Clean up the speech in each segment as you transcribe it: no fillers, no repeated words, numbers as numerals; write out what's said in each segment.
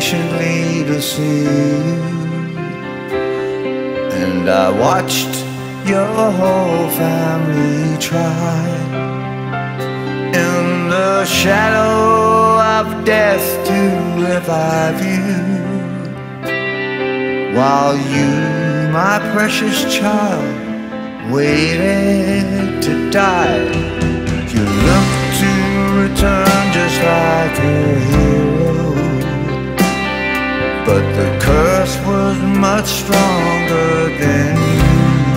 patiently to see you, and I watched your whole family try in the shadow of death to revive you, while you, my precious child, waited to die. You looked to return just like a hero, but the curse was much stronger than you.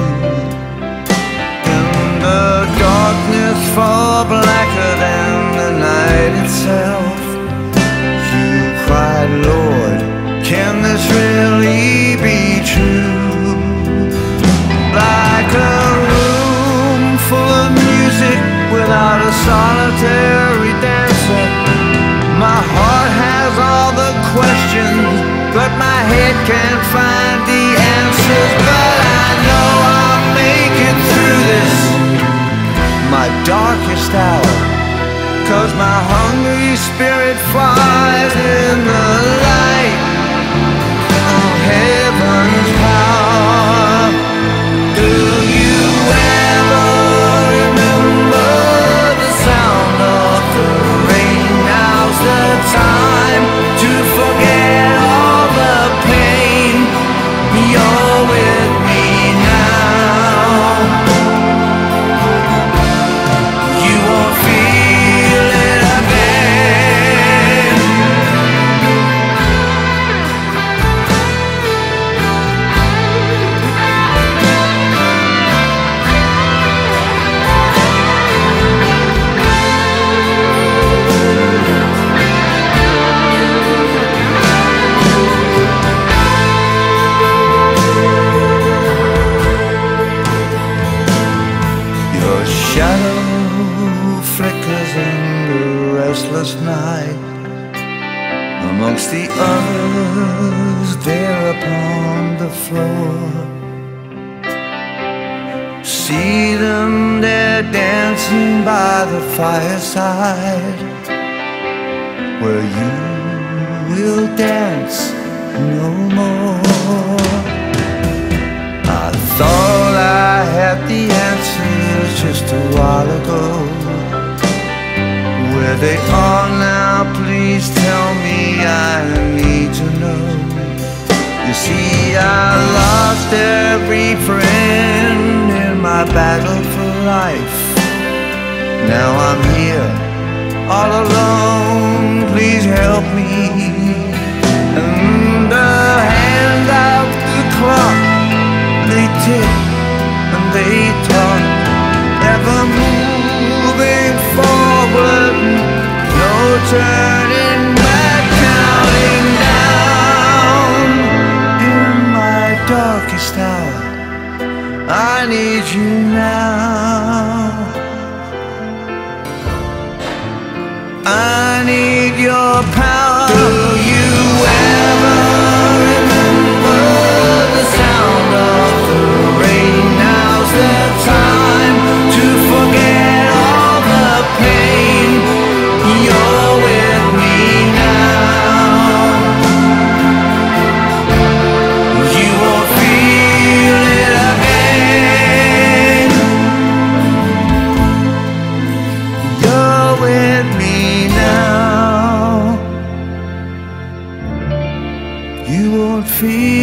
In the darkness far blacker than the night itself, you cried, Lord, can this really be true? Like a room full of music without a solitary dancer, my heart has all the questions, but my head can't find the answers. But I know I'll make it through this, my darkest hour, 'cause my hungry spirit flies in the light of heaven's power. Do you ever remember the sound of the rain? Now's the time to forget all the pain. You're with me now. You won't feel it again. Your shadow flickers in the restless night amongst the others there upon the floor. See them there dancing by the fireside, where you will dance no more. I thought I had the answers just a while ago. Where they are now, please tell me, I need to know. You see, I lost every friend in my battle for life. Now I'm here, all alone, please help me. And the hands of the clock, they tick and they talk, ever moving forward, no turning back, counting down. In my darkest hour, I need you now. I need your power. Do you ever remember the sound of the rain? Now's the time to forget all the pain. You're with me now. You won't feel it again. You're with me now. You won't feel